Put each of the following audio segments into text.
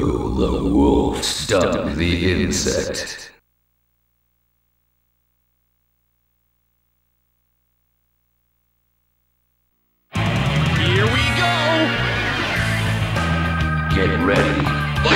Hugo the wolf stung the insect. Here we go! Get ready.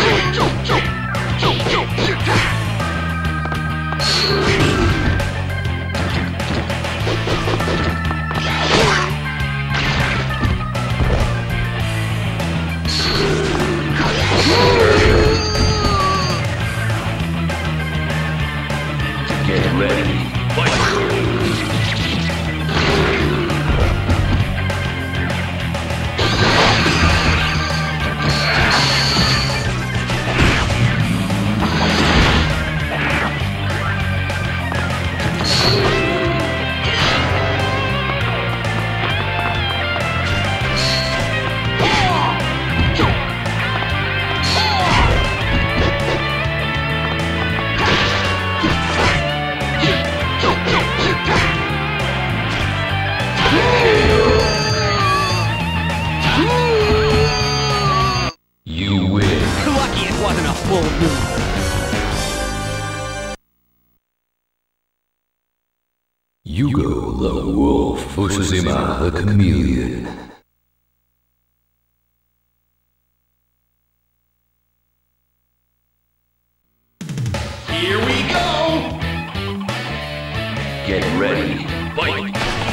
Get ready. You win. Lucky it wasn't a full moon. Hugo the wolf, Fushizima the chameleon. Here we go! Get ready. Fight!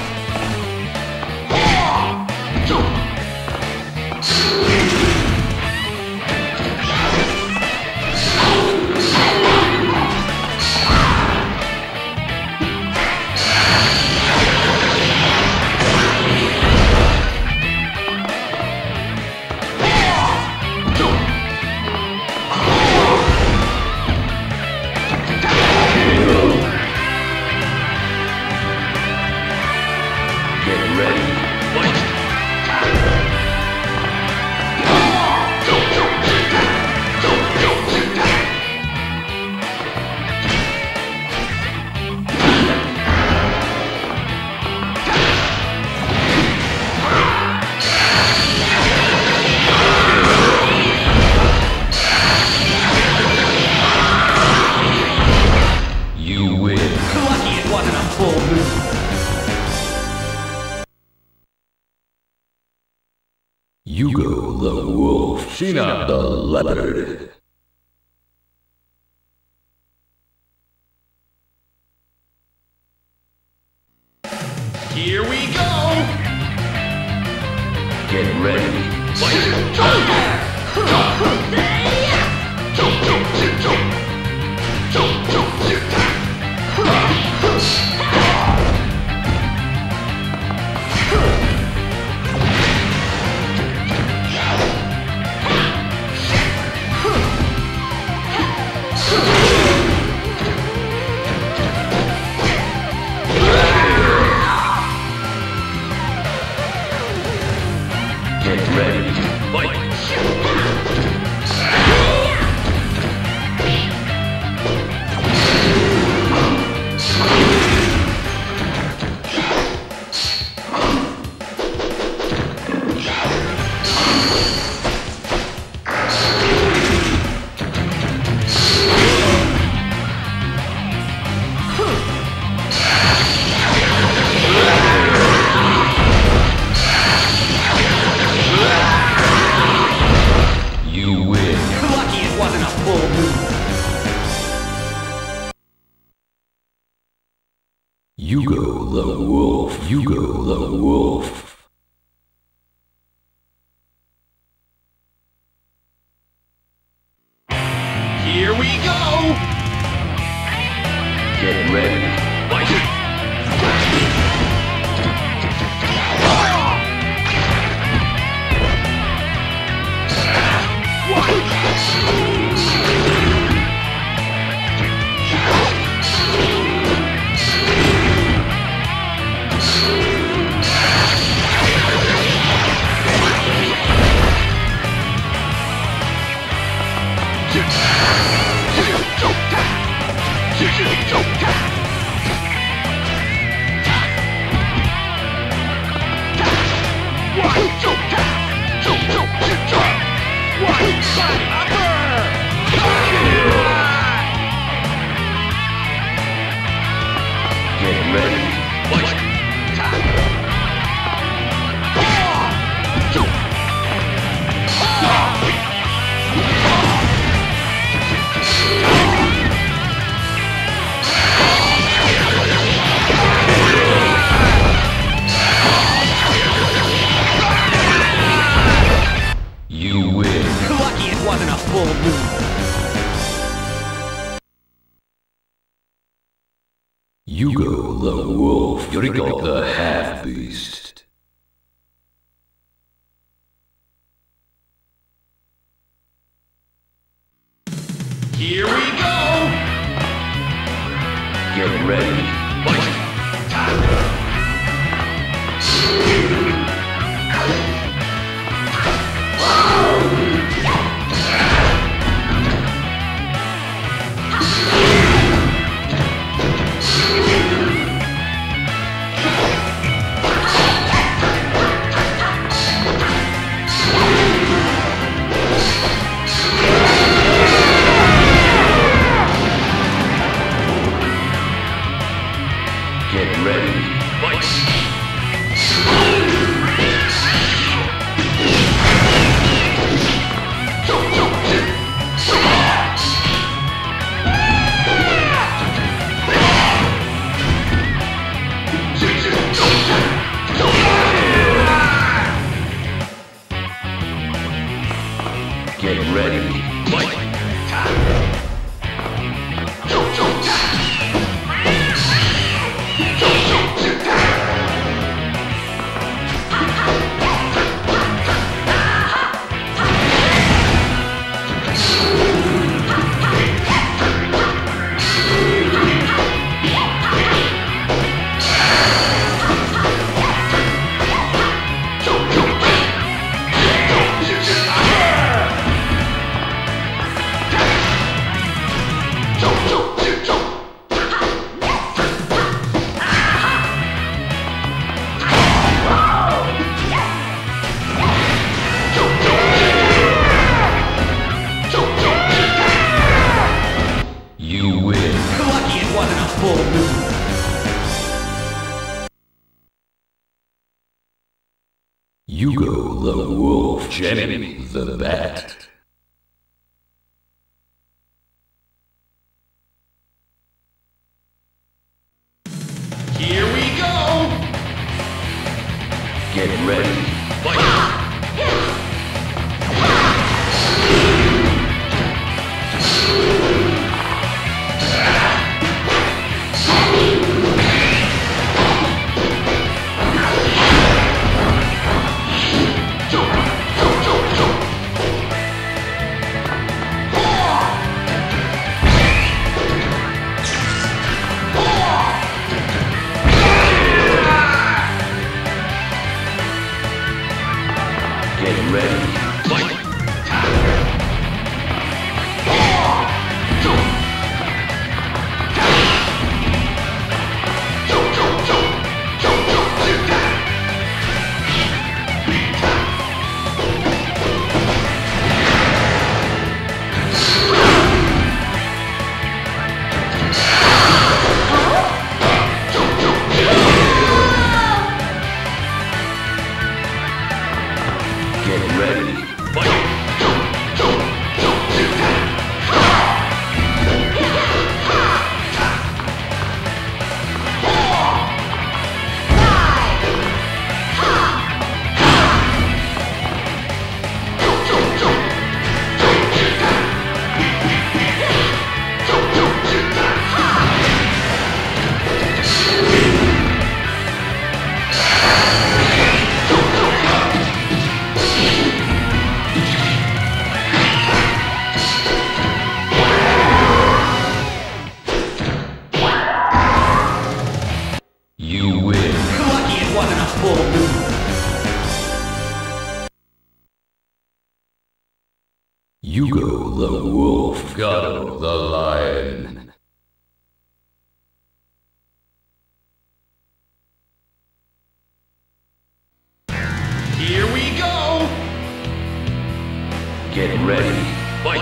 Get ready. You win. Lucky it wasn't a full moon. Hugo the wolf, Sheena the leopard. Here we go! Get ready. Get ready. You win. Lucky it wasn't a full moon. Hugo the wolf, Hugo the wolf. Here we go! Get ready. One, two, full moon. Yugo the Wolf, Yuriko the Half-Beast. Here we go! Get ready. Fight! Get ready. Fight! Get ready. Fight! You win. Lucky it wasn't a full moon. Yugo the Wolf, Jimmy the Bat. Here we go! Get ready. Fight! Get ready. Fight! Get ready. Fight! You win. Lucky it wasn't a full moon. Yugo the Wolf, Gato the Lion. Here we go! Get ready. Fight!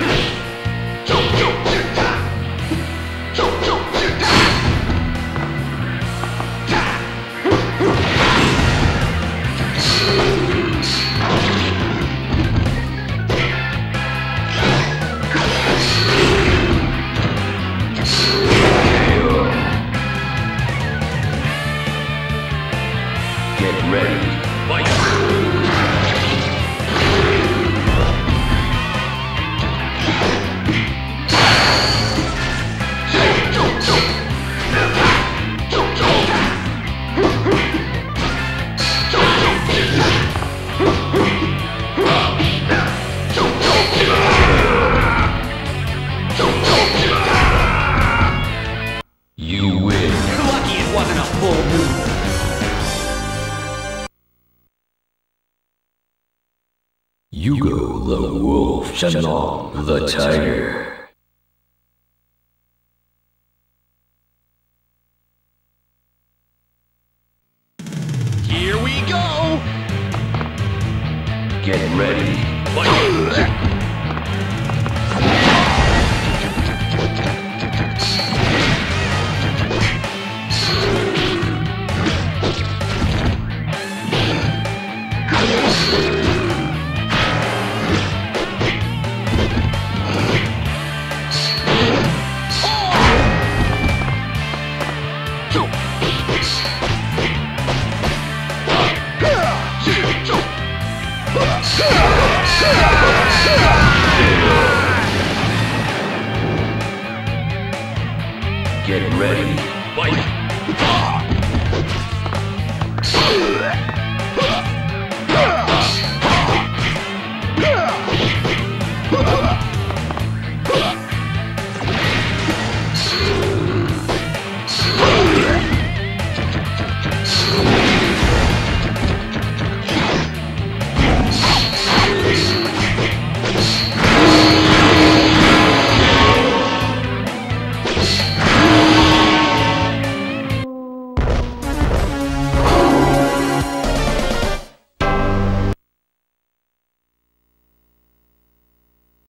Shenlong the Tiger. Here we go! Get ready. Fight! Get ready. Fight!